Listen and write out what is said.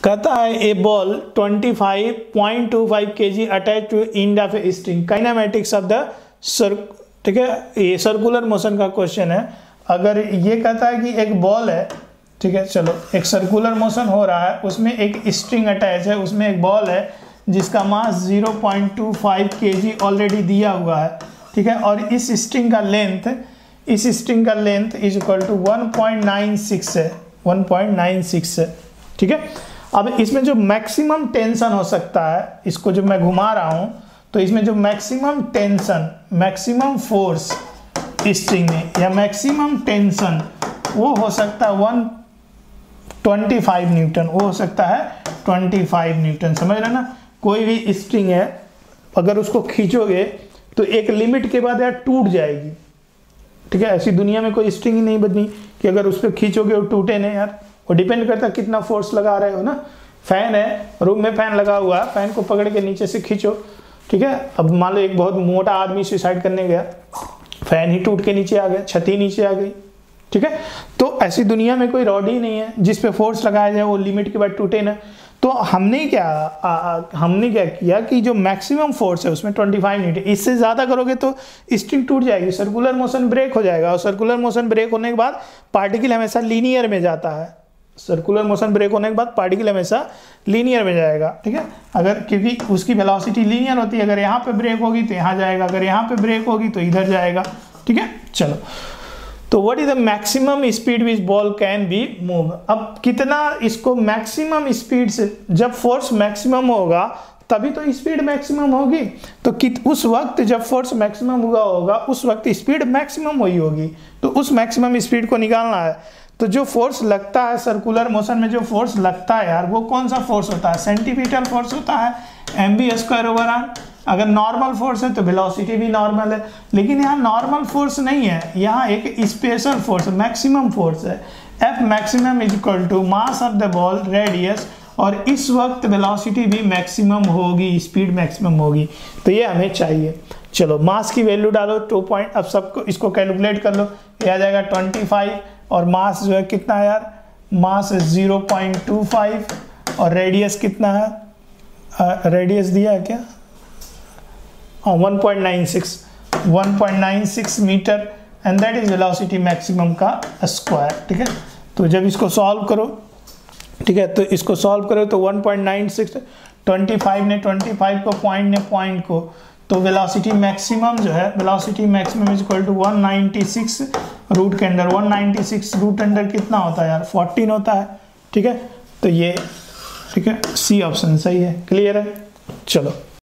कहता है a ball 25.25 kg attach to end of a string, kinematics of the ठीक है, ये सर्कुलर मोशन का क्वेश्चन है। अगर ये कहता है कि एक बॉल है, ठीक है, चलो एक सर्कुलर मोशन हो रहा है, उसमें एक स्ट्रिंग अटैच है, उसमें एक बॉल है जिसका मास 0.25 kg ऑलरेडी दिया हुआ है, ठीक है, और इस स्ट्रिंग का लेंथ इज इक्वल टू 1.96 है, 1.96 है, ठीक है। अब इसमें जो मैक्सिमम टेंशन हो सकता है, इसको जब मैं घुमा रहा हूं तो इसमें जो maximum tension, maximum force string में या मैक्सिमम टेंशन वो हो सकता है 125 न्यूटन, वो हो सकता है 25 न्यूटन, समझ रहे ना। कोई भी स्ट्रिंग है, अगर उसको खींचोगे तो एक लिमिट के बाद यार टूट जाएगी, ठीक है। ऐसी दुनिया में कोई स्ट्रिंग ही नहीं बनी कि अगर उस पर खींचोगे वो टूटे नहीं यार। वो डिपेंड करता है कितना फोर्स लगा रहे हो ना। फैन है, रूम में फैन लगा हुआ है, फैन को पकड़ के नीचे से खींचो, ठीक है। अब मान लो एक बहुत मोटा आदमी सुसाइड करने गया, फैन ही टूट के नीचे आ गया, छत नीचे आ गई, ठीक है। तो ऐसी दुनिया में कोई रॉड ही नहीं है जिस पे फोर्स लगाया जाए वो लिमिट के बाद टूटे ना। तो हमने क्या किया कि जो मैक्सिमम फोर्स है उसमें 25 न्यूटन, इससे ज़्यादा करोगे तो स्ट्रिंग टूट जाएगी, सर्कुलर मोशन ब्रेक हो जाएगा, और सर्कुलर मोशन ब्रेक होने के बाद पार्टिकल हमेशा लीनियर में जाता है। सर्कुलर मोशन ब्रेक होने के बाद पार्टिकल हमेशा लीनियर में जाएगा, ठीक है। अगर क्योंकि उसकी वेलोसिटी लीनियर होती है, अगर यहाँ पे ब्रेक होगी तो यहाँ जाएगा, अगर यहाँ पे ब्रेक होगी तो इधर जाएगा, ठीक है। चलो, तो what is the maximum speed which ball can be move. अब कितना इसको मैक्सिमम स्पीड से, जब फोर्स मैक्सिमम होगा तभी तो स्पीड मैक्सिमम होगी। तो उस वक्त जब फोर्स मैक्सिमम हुआ होगा उस वक्त स्पीड मैक्सिमम हुई होगी। तो उस मैक्सिमम स्पीड को निकालना है। तो जो फोर्स लगता है सर्कुलर मोशन में, जो फोर्स लगता है यार, वो कौन सा फोर्स होता है? सेंटीमीटर फोर्स होता है, mv²/r। अगर नॉर्मल फोर्स है तो वेलोसिटी भी नॉर्मल है, लेकिन यहाँ नॉर्मल फोर्स नहीं है, यहाँ एक स्पेशल फोर्स, मैक्सिमम फोर्स है। F maximum is equal to mass of the ball radius, और इस वक्त वेलोसिटी भी मैक्सिमम होगी, स्पीड मैक्सिमम होगी। तो ये हमें चाहिए। चलो मास की वैल्यू डालो 2 पॉइंट, अब सबको इसको कैलकुलेट कर लो, ये आ जाएगा 25, और मास जो है कितना है यार, मास 0.25, और रेडियस कितना है, रेडियस दिया है क्या, 1.96 metre, and that is velocity maximum का स्क्वायर, ठीक है। तो जब इसको सॉल्व करो, ठीक है, तो इसको सॉल्व करो तो 1.96, 25 ने 25 को, पॉइंट ने पॉइंट को, तो वेलोसिटी मैक्सिमम जो है, velocity maximum is equal to 196 root के अंदर, 196 रूट अंडर कितना होता है यार, 14 होता है, ठीक है। तो ये, ठीक है, सी ऑप्शन सही है। क्लियर है? चलो।